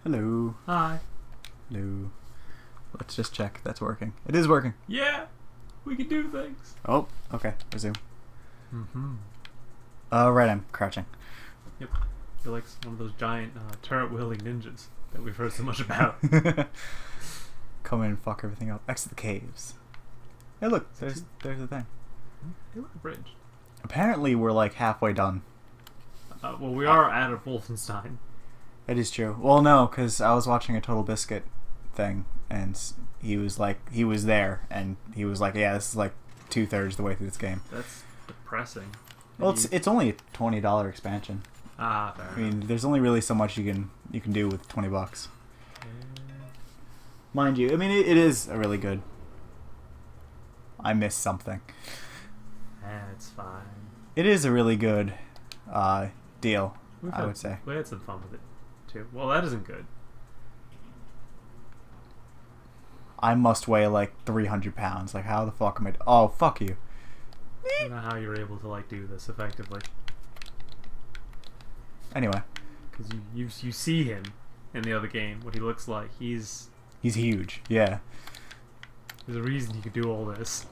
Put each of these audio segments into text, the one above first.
Hello. Hi. Hello. Let's just check if that's working. It is working. Yeah, we can do things. Oh, okay. Resume. Mm-hmm. Right, I'm crouching. Yep. You're like one of those giant turret-wielding ninjas that we've heard so much about. Come in and fuck everything up. Exit the caves. Hey, look, there's the thing. Hey, look, a bridge. Apparently, we're like halfway done. Well, we are at a Wolfenstein. It is true. Well, no, because I was watching a Total Biscuit thing, and he was there, and he was like, yeah, this is like 2/3 the way through this game. That's depressing. Well, it's only a $20 expansion. Ah, fair I mean, there's only really so much you can do with $20. Mind you, I mean, it is a really good. I missed something. It's fine. It is a really good deal, I would say. We had some fun with it, too. Well, that isn't good. I must weigh like 300 pounds. Like, how the fuck am I... Oh, fuck you. I don't know how you're able to, like, do this effectively. Anyway. Because you see him in the other game, what he looks like. He's huge, yeah. There's a reason he could do all this.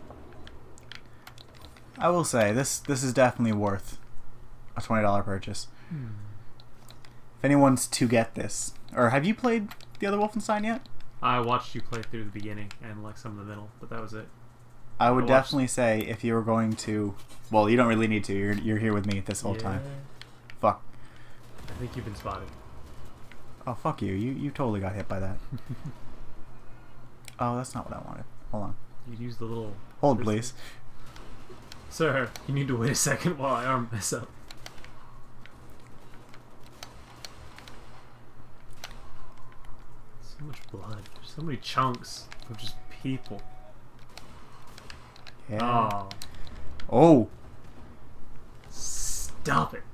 I will say, this is definitely worth a $20 purchase. If anyone's to get this... Or have you played the other Wolfenstein yet? I watched you play through the beginning and like some of the middle, but that was it. I would definitely say if you were going to... Well, you don't really need to. You're here with me this whole time. Fuck. I think you've been spotted. Oh, fuck you. You totally got hit by that. Oh, that's not what I wanted. Hold on. You'd use the little... Hold, please. Sir, you need to wait a second while I arm myself. So much blood. There's so many chunks of just people. Yeah. Oh. Oh. Stop it.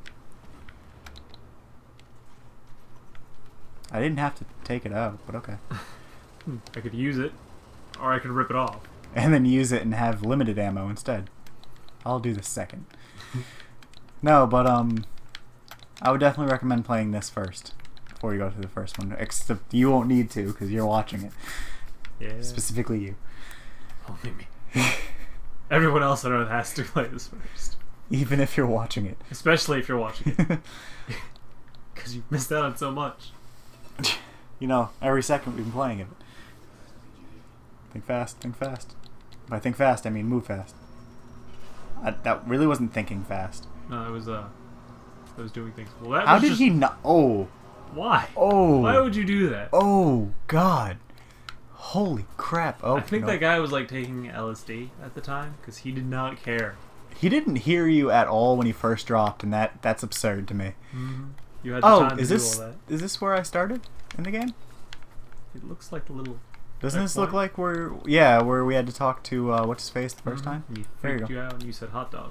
I didn't have to take it out, but okay. I could use it, or I could rip it off. And then use it and have limited ammo instead. I'll do the second. No, but I would definitely recommend playing this first before you go to the first one. Except you won't need to because you're watching it. Yeah. Specifically you. Only me. Everyone else on Earth has to play this first. Even if you're watching it. Especially if you're watching it. Because you've missed out on so much. You know, every second we've been playing it. Think fast, think fast. By think fast, I mean move fast. That really wasn't thinking fast. No, it was doing things. Well, that How was did just... he not? Oh. Why? Oh. Why would you do that? Oh, God. Holy crap. Oh, I think that guy was like taking LSD at the time because he did not care. He didn't hear you at all when he first dropped, and that's absurd to me. Mm-hmm. You had the time to do all that. Is this where I started in the game? It looks like the little... Doesn't this look like where we had to talk to what's his face the first time? He There you freaked go. you out and you said hot dog.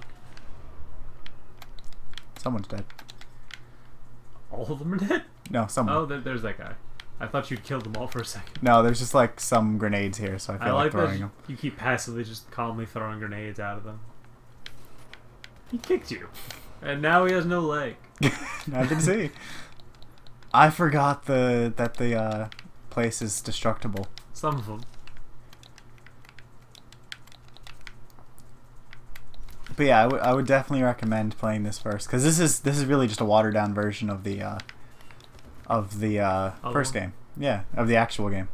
Someone's dead. All of them are dead? No, someone. Oh, there's that guy. I thought you'd killed them all for a second. No, there's just like some grenades here, so I feel like throwing them. You keep passively just calmly throwing grenades out of them. He kicked you. And now he has no leg. I can see. I forgot that the place is destructible. Some of them. But yeah, I would definitely recommend playing this first because this is really just a watered down version of the first game. Yeah, of the actual game.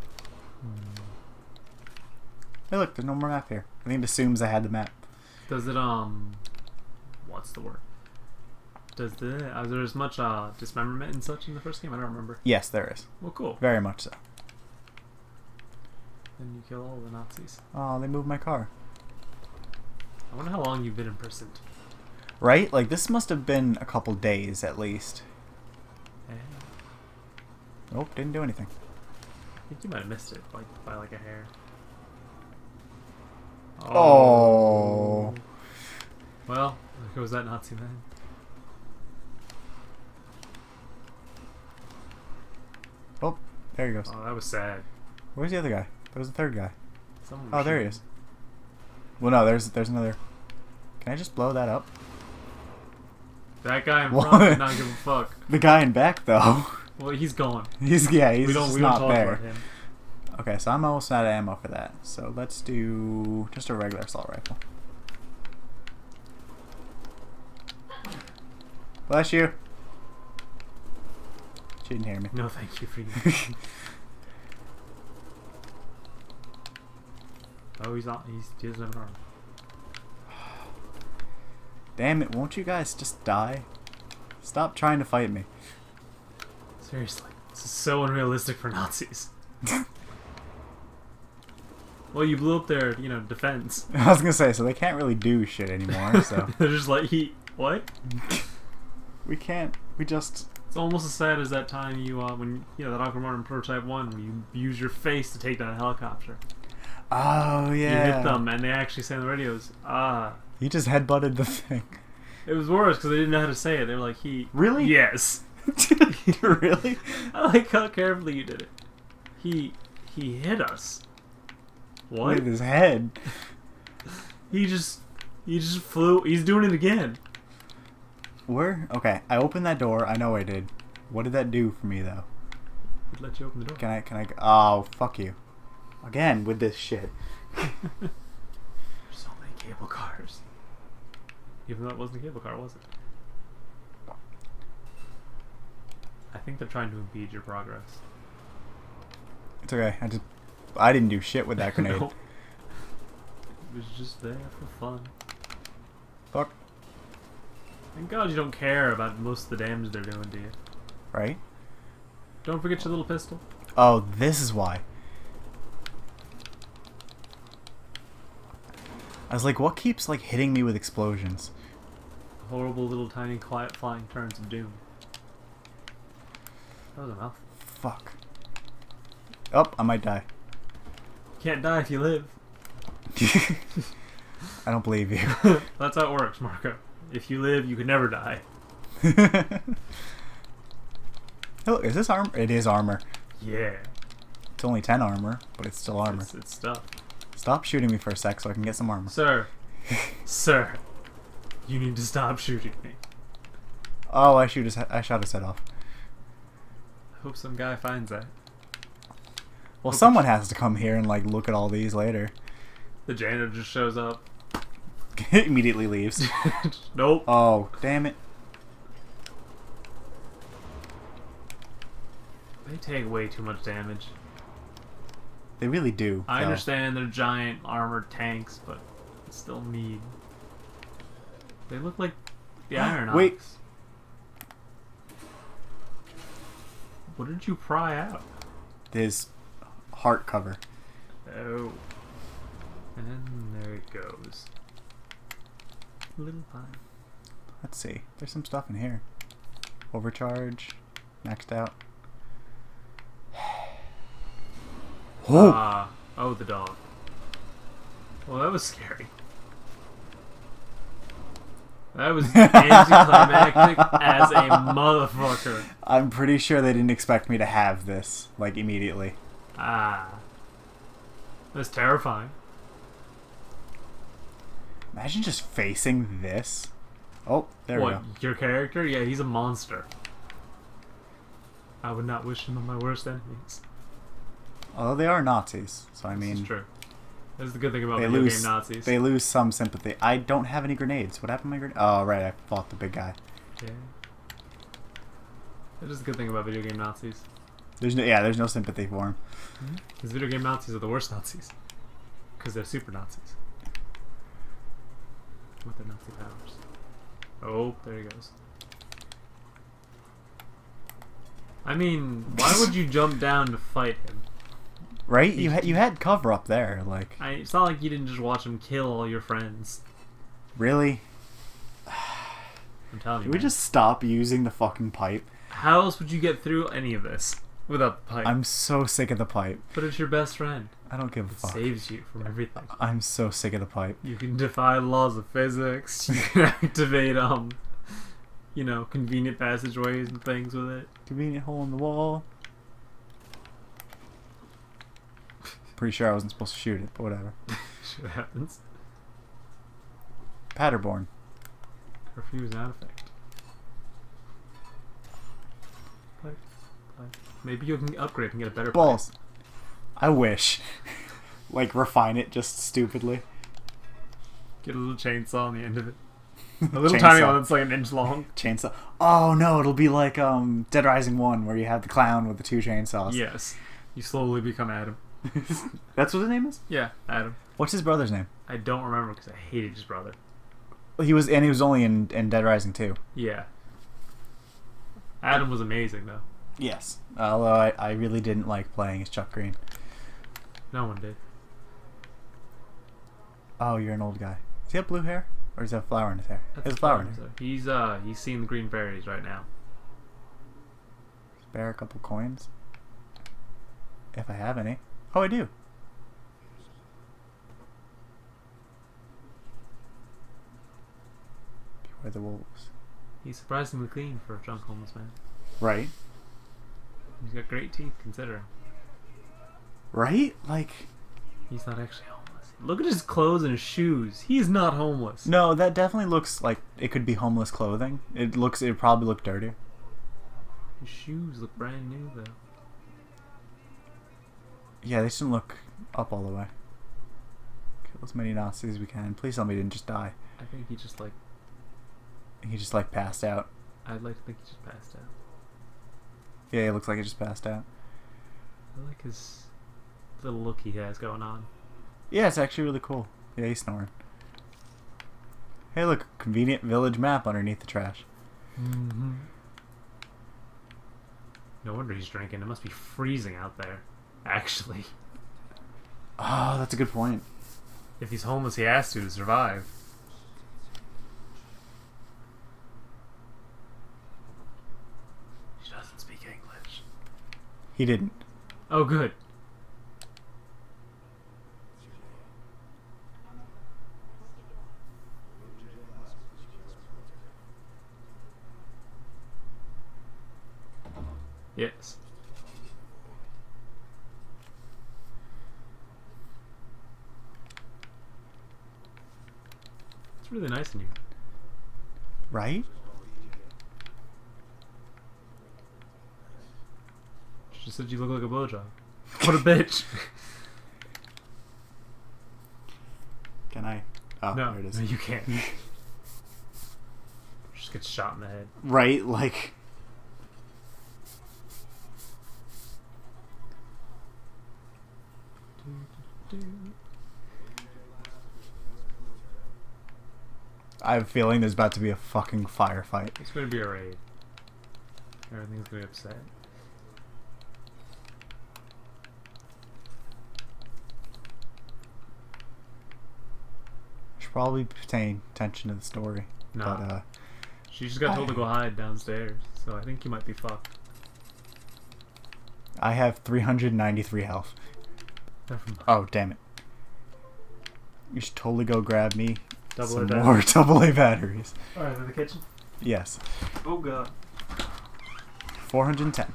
Hey, look, there's no more map here. I think it assumes I had the map. Does it what's the word? Does there as much dismemberment and such in the first game? I don't remember. Yes, there is. Well, cool. Very much so. Then you kill all the Nazis. Oh, they moved my car. I wonder how long you've been imprisoned. Right? Like, this must have been a couple days at least. Nope, didn't do anything. I think you might have missed it by like a hair. Oh. Well, there goes that Nazi man. Oh, there he goes. Oh, that was sad. Where's the other guy? There was the third guy. Someone Oh, there he is. Well, no, there's another. Can I just blow that up? That guy in front did not give a fuck. The guy in back, though. Well, he's gone. He's We just don't not talk there. about him. Okay, so I'm almost out of ammo for that. So let's do just a regular assault rifle. Bless you. She didn't hear me. No, thank you for you. Oh, he's not. He doesn't have an arm. Damn it! Won't you guys just die? Stop trying to fight me. Seriously, this is so unrealistic for Nazis. Well, you blew up their, defense. I was gonna say, so they can't really do shit anymore. So They're just like, what? we can't. We just. It's almost as sad as that time when that Aqua Martin Prototype 1 where you use your face to take down a helicopter. Oh yeah. You hit them and they actually say on the radios, You just headbutted the thing. It was worse because they didn't know how to say it. They were like, Really? Yes. Really? I like how carefully you did it. He hit us. What? With his head. He just flew. He's doing it again. Where? Okay, I opened that door. I know I did. What did that do for me though? He'd let you open the door. Can I? Oh, fuck you. Again with this shit. There's so many cable cars. Even though it wasn't a cable car, was it? I think they're trying to impede your progress. It's okay. I didn't do shit with that grenade. Nope. It was just there for fun. Fuck. Thank God you don't care about most of the damage they're doing to you. Right? Don't forget your little pistol. Oh, this is why. I was like, what keeps like hitting me with explosions? Horrible little tiny quiet flying turns of doom. That was a mouthful. Fuck. Oh, I might die. Can't die if you live. I don't believe you. That's how it works, Marco. If you live, you can never die. Oh, is this armor? It is armor. Yeah. It's only 10 armor, but it's still armor. It's stuff. Stop shooting me for a sec so I can get some armor. Sir. Sir. You need to stop shooting me. Oh, I shot his head off. I hope some guy finds that. Well, someone has to come here and like look at all these later. The janitor just shows up. Immediately leaves. Nope. Oh, damn it. They take way too much damage. They really do. I understand they're giant armored tanks, but it's still mean. They look like the Iron Ox. Wait. What did you pry out? His heart cover. Oh. And there it goes. Little pie. Let's see. There's some stuff in here. Overcharge. Maxed out. Oh, the dog. Well, that was scary. That was anticlimactic as a motherfucker. I'm pretty sure they didn't expect me to have this, like, immediately. That's terrifying. Imagine just facing this. Oh, there we go. Your character? Yeah, he's a monster. I would not wish him on my worst enemies. Although they are Nazis, so I mean... This is true. That's the good thing about They video lose, game Nazis. They lose some sympathy. I don't have any grenades. What happened to my grenade? Oh, right, I fought the big guy. Yeah. That is the good thing about video game Nazis. There's no sympathy for him. Because video game Nazis are the worst Nazis. Because they're super Nazis. With their Nazi powers. Oh, there he goes. I mean, why would you jump down to fight him? Right? You had cover up there, like... It's not like you didn't just watch him kill all your friends. Really? I'm telling you, Can we just stop using the fucking pipe? How else would you get through any of this without the pipe? I'm so sick of the pipe. But it's your best friend. I don't give a fuck. It saves you from everything. I'm so sick of the pipe. You can defy laws of physics. You can activate, convenient passageways and things with it. Convenient hole in the wall. Pretty sure I wasn't supposed to shoot it, but whatever. Shit happens. Paderborn. Curfew is not effect. pipe. Maybe you can upgrade and get a better Balls. I wish. Like, refine it just stupidly. pipe. Get a little chainsaw on the end of it. A little tiny one that's like an inch long. Chainsaw. Oh no, it'll be like Dead Rising 1 where you have the clown with the 2 chainsaws. Yes. You slowly become Adam. That's what his name is? Yeah, Adam. What's his brother's name? I don't remember because I hated his brother. He was only in Dead Rising 2. Yeah. Adam was amazing though. Yes. Although I really didn't like playing as Chuck Green. No one did. Oh, you're an old guy. Does he have blue hair? Or does he have flower in his hair? He has a flower in his hair. He's seeing the green fairies right now. Spare a couple coins. If I have any. Oh, I do. Beware the wolves. He's surprisingly clean for a drunk homeless man. Right. He's got great teeth, considering. Right? Like... He's not actually homeless. Look at his clothes and his shoes. He's not homeless. No, that definitely looks like it could be homeless clothing. It probably look dirty. His shoes look brand new, though. Yeah, they shouldn't look up all the way. Kill as many Nazis as we can. Please tell me he didn't just die. I think he just like... He just like passed out. I'd like to think he just passed out. Yeah, it looks like he just passed out. I like his little look he has going on. Yeah, it's actually really cool. Yeah, he's snoring. Hey, look, convenient village map underneath the trash. Mm-hmm. No wonder he's drinking. It must be freezing out there, actually. Oh, that's a good point. If he's homeless, he has to survive. He doesn't speak English. He didn't. Oh, good. Yes. It's really nice in you. Right? She just said you look like a blowjob. What a bitch. Can I? Oh, No, there it is. no, you can't. Just get shot in the head. Right? Like... I have a feeling there's about to be a fucking firefight. It's gonna be a raid. Everything's gonna be upset. Should probably be paying attention to the story. No. But, She just got told to go hide downstairs, so I think you might be fucked. I have 393 health. Never mind. Oh, damn it. You should totally go grab me Double A some more AA batteries. Alright, in the kitchen? Yes. Oh god. 410.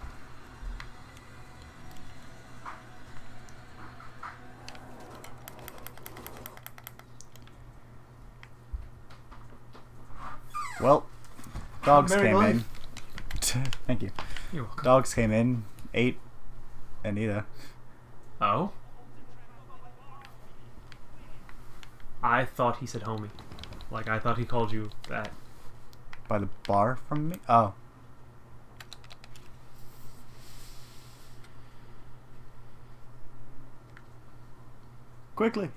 Well, dogs Married came life. in. Thank you. You're welcome. Dogs came in, ate Anita. Oh? I thought he said homie. Like, I thought he called you that. By the bar from me? Oh. Quickly.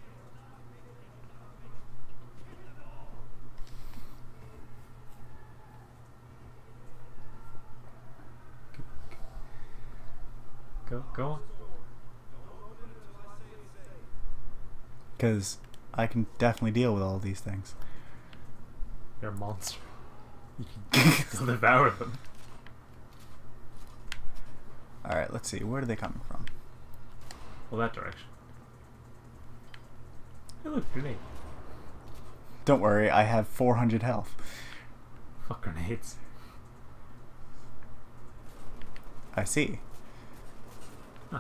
Go on. Because I can definitely deal with all these things. You're a monster. You can devour them. Alright, let's see. Where are they coming from? Well, that direction. Hey, look, grenade. Don't worry, I have 400 health. Fuck grenades. I see. Huh.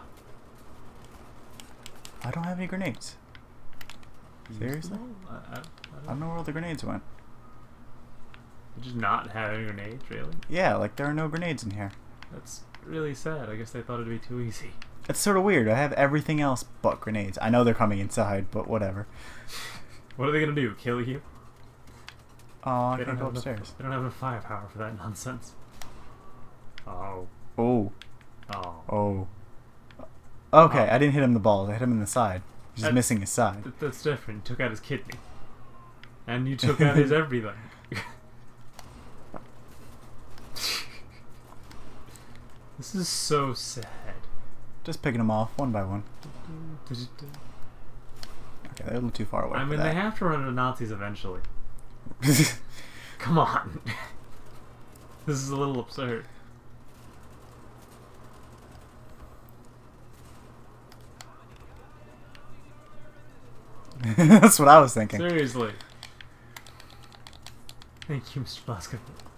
I don't have any grenades. Seriously? I I don't know where all the grenades went. Just not have any grenades, really? Yeah, like there are no grenades in here. That's really sad. I guess they thought it'd be too easy. It's sort of weird. I have everything else but grenades. I know they're coming inside, but whatever. What are they gonna do? Kill you? Oh, I can't go upstairs. They don't have enough firepower for that nonsense. Oh. Oh. Oh. Oh. Okay, Oh. I didn't hit him in the balls. I hit him in the side. He's just missing his side. That's different. You took out his kidney. And you took out his everything. This is so sad. Just picking them off one by one. Okay, they're a little too far away. I mean, they have to run into Nazis eventually. Come on. This is a little absurd. That's what I was thinking. Seriously. Thank you, Mr. Blaska.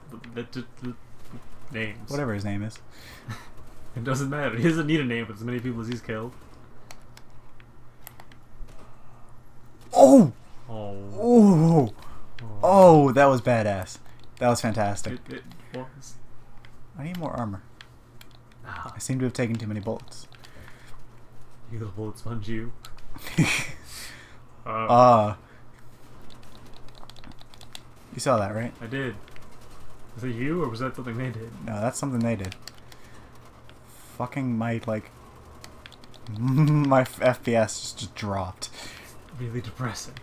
Names. Whatever his name is. It doesn't matter. He doesn't need a name with as many people as he's killed. Oh! Oh. Oh! Oh, that was badass. That was fantastic. It was. I need more armor. Ah, I seem to have taken too many bullets. you little bullet sponge, you. You saw that, right? I did. Was it you, or was that something they did? No, that's something they did. Fucking my, like... my FPS just dropped. Really depressing.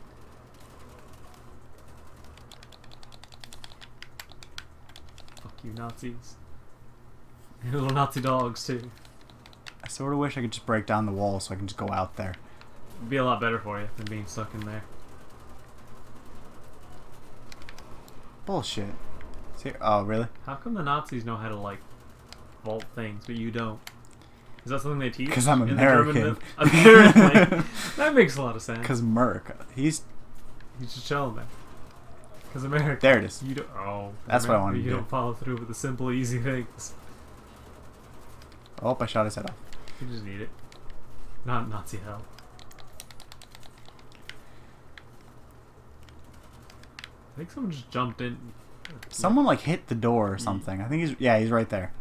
Fuck you, Nazis. And little Nazi dogs, too. I sort of wish I could just break down the wall so I can just go out there. It'd be a lot better for you than being stuck in there. Bullshit. See, oh, really? How come the Nazis know how to, like, vault things, but you don't? Is that something they teach? Because I'm in American. Apparently. That makes a lot of sense. Because Merc. He's just chilling there. Because America. There it is. You don't. Oh. That's what I wanted to You do. don't follow through with the simple, easy things. Oh, I shot his head off. You just need it. Not Nazi hell. I think someone just jumped in. Someone like hit the door or something. I think he's right there.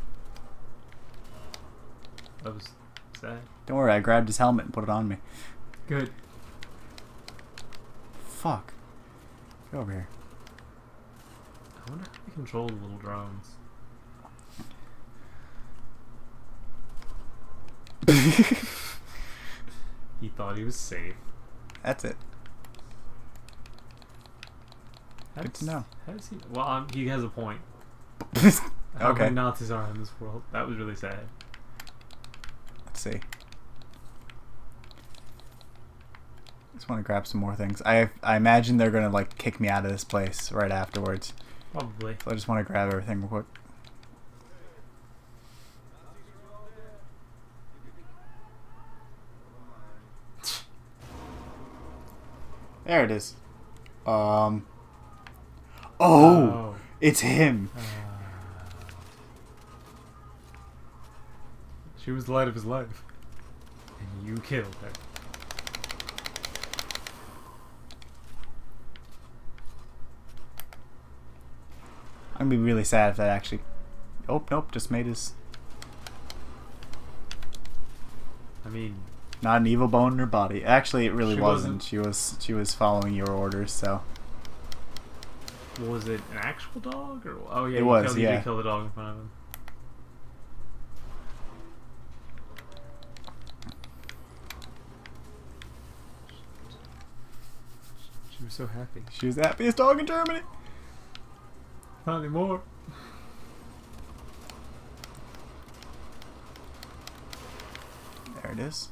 That was sad. Don't worry, I grabbed his helmet and put it on me. Good. Fuck. Get over here. I wonder how they control the little drones. He thought he was safe. That's it. Good to know. How does he? Well, he has a point. Okay. How many Nazis are in this world? That was really sad. Let's see. Just want to grab some more things. I imagine they're gonna like kick me out of this place right afterwards. Probably. So I just want to grab everything real quick. There it is. Oh, it's him. She was the light of his life. And you killed her. I'm gonna be really sad if that actually... Oh, nope, just made his... I mean... Not an evil bone in her body. Actually, it really She wasn't. She was following your orders, so... Was it an actual dog? Or oh yeah, It was, you yeah. did kill the dog in front of him. She was so happy. She was the happiest dog in Germany. Not anymore. There it is.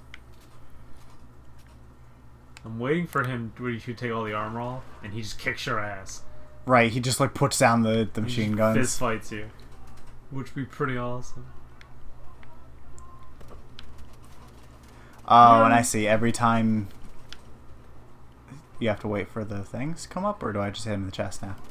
I'm waiting for him where you should take all the armor off, and he just kicks your ass. Right, he just like puts down the machine guns. Fist fights you, which would be pretty awesome. Oh, and I see. Every time you have to wait for the things to come up, or do I just hit him in the chest now?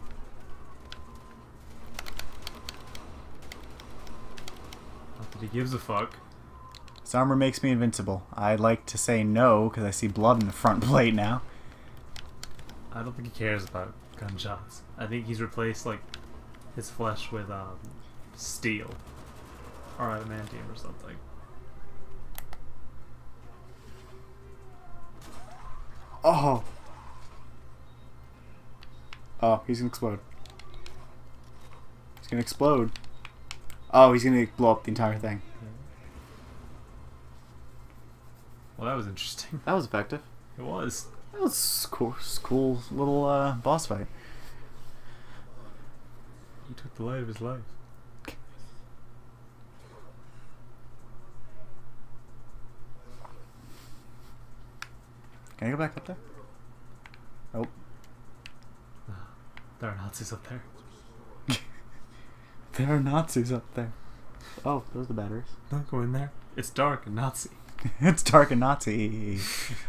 Not that he gives a fuck. This armor makes me invincible. I'd like to say no, because I see blood in the front plate now. I don't think he cares about gunshots. I think he's replaced like his flesh with steel. Or a man team or something. Oh! Oh, he's gonna explode. He's gonna explode. Oh, he's gonna blow up the entire thing. Well, that was interesting. That was effective. It was. That was cool little boss fight. He took the light of his life. Can I go back up there? Oh. There are Nazis up there. There are Nazis up there. Oh, those are the batteries. Don't go in there. It's dark and Nazi. It's dark and Nazi.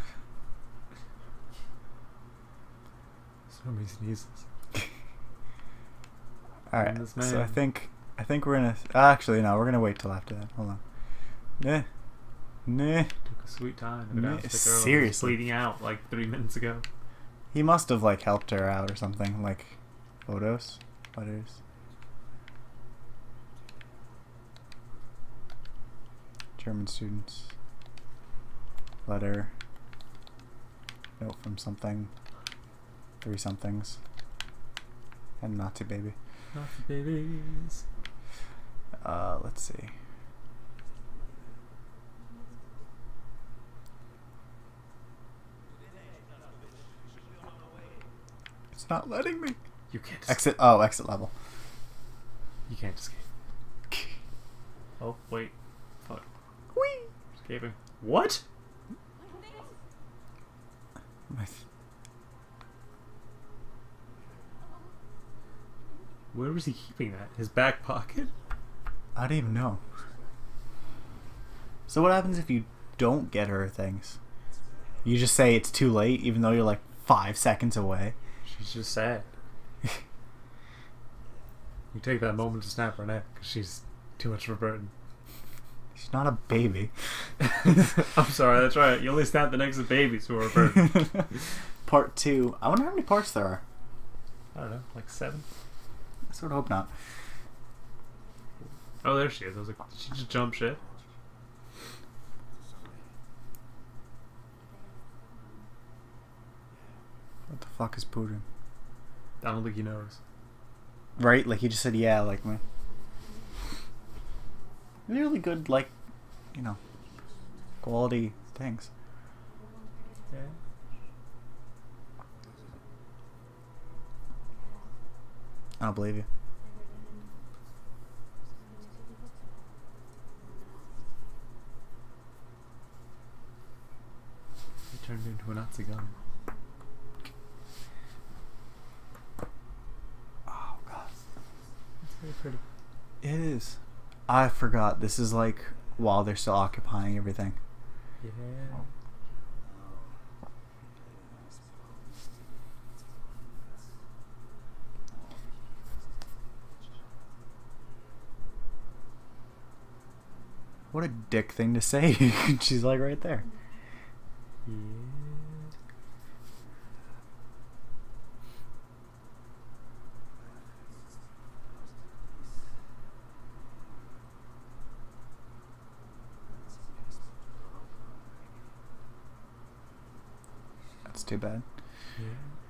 So many sneezes. Alright, so I think we're gonna... Actually, no, we're gonna wait till after that. Hold on. Nah. Took a sweet time. Seriously. Bleeding out like 3 minutes ago. He must have, like, helped her out or something. Like, photos? Letters? German students. Letter. Note from something. 3 somethings. And Nazi baby. Nazi babies. Let's see. It's not letting me. You can't escape. Exit. Oh, exit level. You can't escape. Oh, wait. Fuck. Whee! Escaping. What? Where was he keeping that? His back pocket? I don't even know. So what happens if you don't get her things? You just say it's too late even though you're like 5 seconds away. She's just sad. You take that moment to snap her neck because she's too much of a burden. She's not a baby. I'm sorry, that's right. You only snap the necks of babies who are a burden. Part 2. I wonder how many parts there are. I don't know, like 7? I sort of hope not. Oh, there she is. I was like, did she just jump ship? What the fuck is Putin? I don't think he knows. Right? Like he just said yeah, like me. Really good, like, you know, quality things. Yeah. I don't believe you. He turned into a Nazi gun. Oh god. It's very pretty. It is. I forgot. This is like while they're still occupying everything. Yeah. What a dick thing to say. She's like right there. Yeah. That's too bad. Yeah.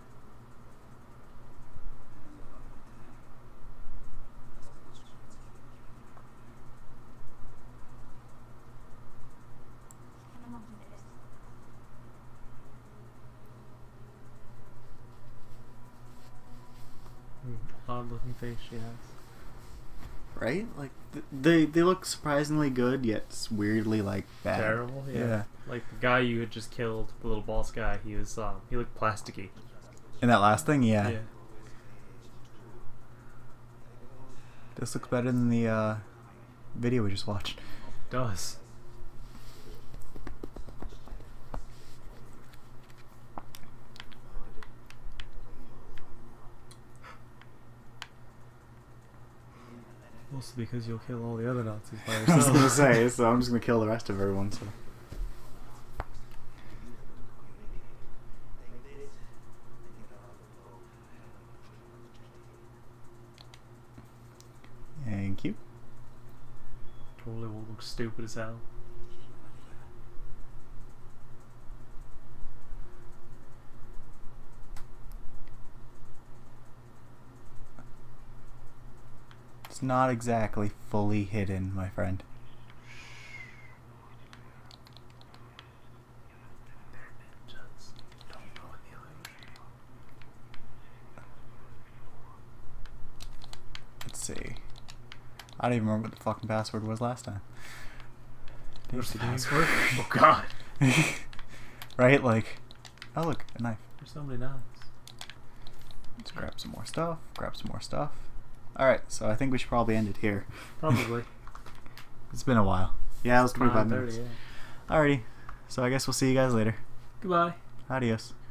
Odd looking face she has. Right? Like they look surprisingly good, yet it's weirdly like bad. Terrible, yeah. Yeah. Like the guy you had just killed, the little boss guy, he looked plasticky. And that last thing, yeah. Yeah. This looks better than the video we just watched. It does. Mostly because you'll kill all the other Nazis by I was yourself. gonna say, so I'm just gonna kill the rest of everyone. So. Thank you. Polo will look stupid as hell. It's not exactly fully hidden, my friend. They're ninjas. Don't ruin the illusion. Let's see. I don't even remember what the fucking password was last time. What's the password? Oh god. Right? Like, oh look, a knife. There's so many knives. Let's grab some more stuff. Grab some more stuff. Alright, so I think we should probably end it here. Probably. It's been a while. Yeah, it was 25 minutes. 9:30, yeah. Alrighty, so I guess we'll see you guys later. Goodbye. Adios.